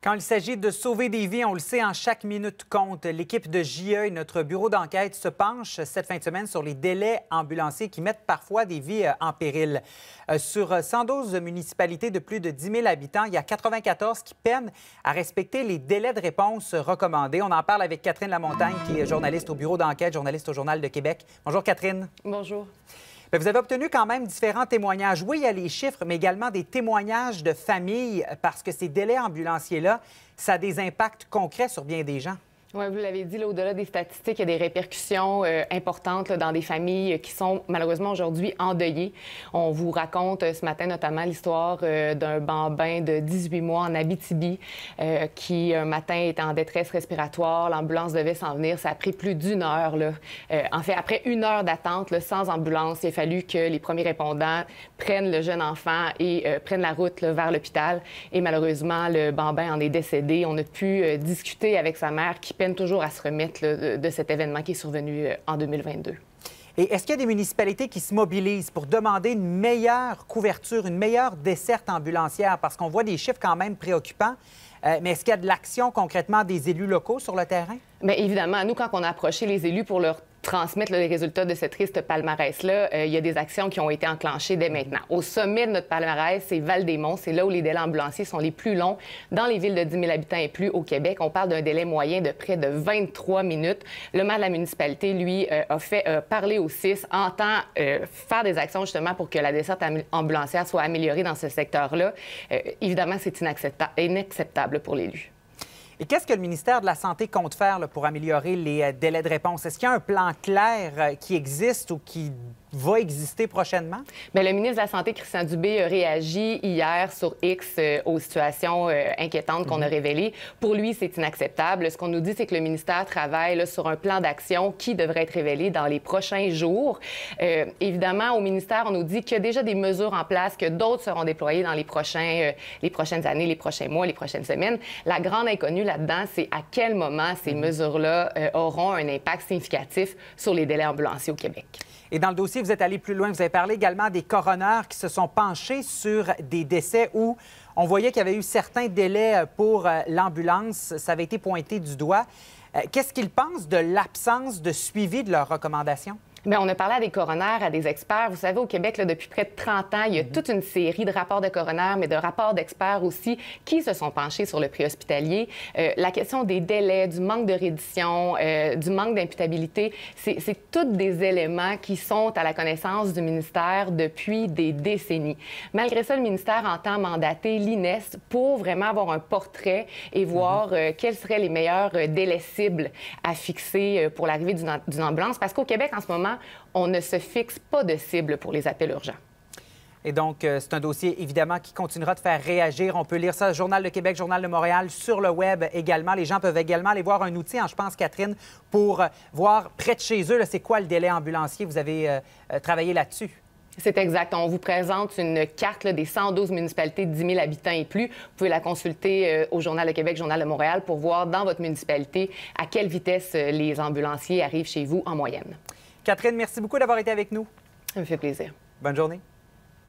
Quand il s'agit de sauver des vies, on le sait, en chaque minute compte. L'équipe de JE et notre bureau d'enquête se penche cette fin de semaine sur les délais ambulanciers qui mettent parfois des vies en péril. Sur 112 municipalités de plus de 10 000 habitants, il y a 94 qui peinent à respecter les délais de réponse recommandés. On en parle avec Catherine Lamontagne, qui est journaliste au bureau d'enquête, journaliste au Journal de Québec. Bonjour, Catherine. Bonjour. Bien, vous avez obtenu quand même différents témoignages. Oui, il y a les chiffres, mais également des témoignages de familles, parce que ces délais ambulanciers-là, ça a des impacts concrets sur bien des gens. Oui, vous l'avez dit, au-delà des statistiques, il y a des répercussions importantes dans des familles qui sont malheureusement aujourd'hui endeuillées. On vous raconte ce matin notamment l'histoire d'un bambin de 18 mois en Abitibi qui, un matin, était en détresse respiratoire. L'ambulance devait s'en venir. Ça a pris plus d'une heure. En fait, après une heure d'attente sans ambulance, il a fallu que les premiers répondants prennent le jeune enfant et prennent la route vers l'hôpital. Et malheureusement, le bambin en est décédé. On a pu discuter avec sa mère qui peine toujours à se remettre de cet événement qui est survenu en 2022. Et est-ce qu'il y a des municipalités qui se mobilisent pour demander une meilleure couverture, une meilleure desserte ambulancière? Parce qu'on voit des chiffres quand même préoccupants. Mais est-ce qu'il y a de l'action concrètement des élus locaux sur le terrain? Bien, évidemment, nous, quand on a approché les élus pour leur transmettre les résultats de ce triste palmarès-là, il y a des actions qui ont été enclenchées dès maintenant. Au sommet de notre palmarès, c'est Val-des-Monts. C'est là où les délais ambulanciers sont les plus longs dans les villes de 10 000 habitants et plus au Québec. On parle d'un délai moyen de près de 23 minutes. Le maire de la municipalité, lui, a fait parler au CIS, entend faire des actions justement pour que la desserte ambulancière soit améliorée dans ce secteur-là. Évidemment, c'est inacceptable pour l'élu. Et qu'est-ce que le ministère de la Santé compte faire pour améliorer les délais de réponse? Est-ce qu'il y a un plan clair qui existe ou qui va exister prochainement? Bien, le ministre de la Santé, Christian Dubé, a réagi hier sur X aux situations inquiétantes qu'on a révélées. Pour lui, c'est inacceptable. Ce qu'on nous dit, c'est que le ministère travaille sur un plan d'action qui devrait être révélé dans les prochains jours. Évidemment, au ministère, on nous dit qu'il y a déjà des mesures en place, que d'autres seront déployées dans les prochaines années, les prochains mois, les prochaines semaines. La grande inconnue là-dedans, c'est à quel moment ces mesures-là auront un impact significatif sur les délais ambulanciers au Québec. Et dans le dossier, vous êtes allé plus loin. Vous avez parlé également des coroners qui se sont penchés sur des décès où on voyait qu'il y avait eu certains délais pour l'ambulance. Ça avait été pointé du doigt. Qu'est-ce qu'ils pensent de l'absence de suivi de leurs recommandations? Bien, on a parlé à des coroners, à des experts. Vous savez, au Québec, depuis près de 30 ans, il y a toute une série de rapports de coroners, mais de rapports d'experts aussi, qui se sont penchés sur le préhospitalier. La question des délais, du manque de reddition, du manque d'imputabilité, c'est tous des éléments qui sont à la connaissance du ministère depuis des décennies. Malgré ça, le ministère entend mandater l'INES pour vraiment avoir un portrait et voir quels seraient les meilleurs délais cibles à fixer pour l'arrivée d'une ambulance. Parce qu'au Québec, en ce moment, on ne se fixe pas de cible pour les appels urgents. Et donc, c'est un dossier, évidemment, qui continuera de faire réagir. On peut lire ça, Journal de Québec, Journal de Montréal, sur le web également. Les gens peuvent également aller voir un outil, je pense, Catherine, pour voir près de chez eux, c'est quoi le délai ambulancier. Vous avez travaillé là-dessus. C'est exact. On vous présente une carte des 112 municipalités de 10 000 habitants et plus. Vous pouvez la consulter au Journal de Québec, Journal de Montréal, pour voir dans votre municipalité à quelle vitesse les ambulanciers arrivent chez vous en moyenne. Catherine, merci beaucoup d'avoir été avec nous. Ça me fait plaisir. Bonne journée.